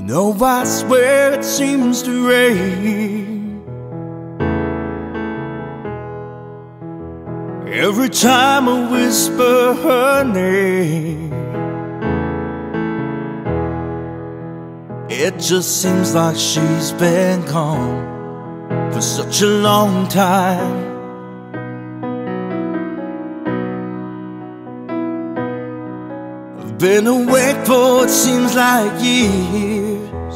know I swear it seems to rain every time I whisper her name. It just seems like she's been gone for such a long time. I've been awake for it seems like years,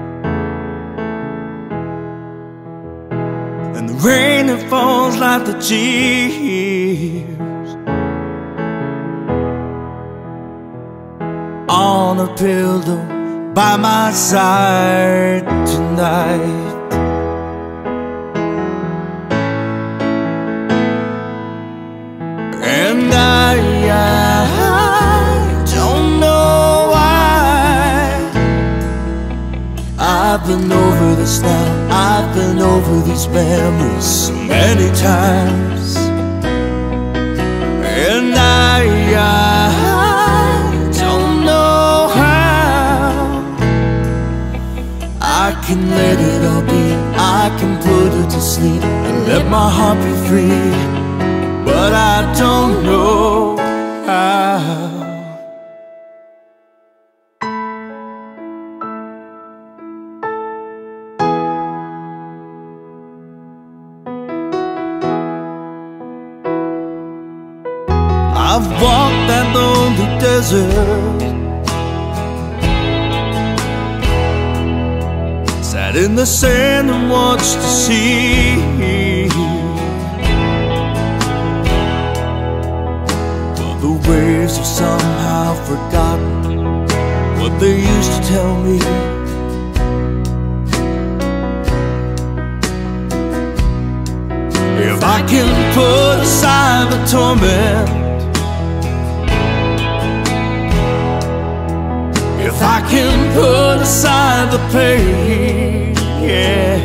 and the rain it falls like the tears on a pillow by my side tonight. And I don't know why I've been over this now. I've been over these memories so many times. And I don't know how I can let it all be. I can put her to sleep and let my heart be free, but I don't know how. I've walked that lonely desert, sat in the sand and watched the sea. But the waves have somehow forgotten what they used to tell me. If I can put aside the torment, if I can put aside the pain, yeah,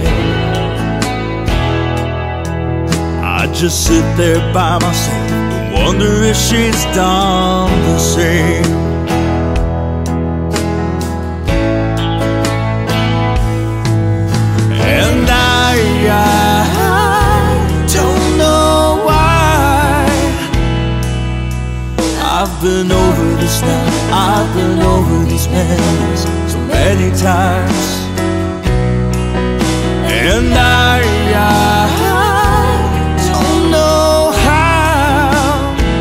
I just sit there by myself and wonder if she's done the same. And I don't know why I've been over this now. I've been over these memories so many times. And I don't know how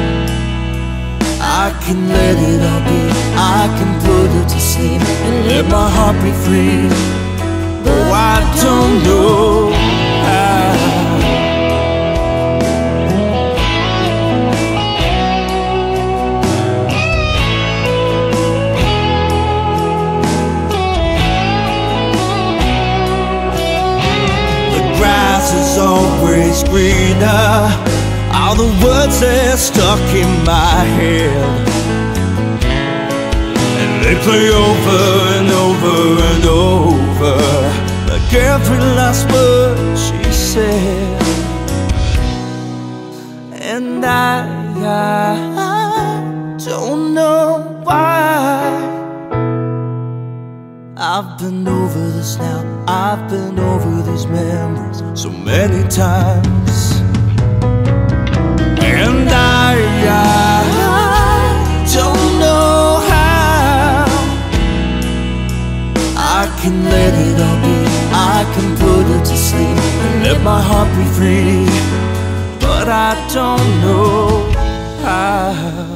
I can let it all be. I can put her to sleep and let my heart be free, but I don't know how. Is always greener, all the words they're stuck in my head, and they play over and over and over like every last word she said. And I don't know why I've been over this now. I've been over these memories so many times. And I don't know how I can let it all be. I can put her to sleep and let my heart be free, but I don't know how.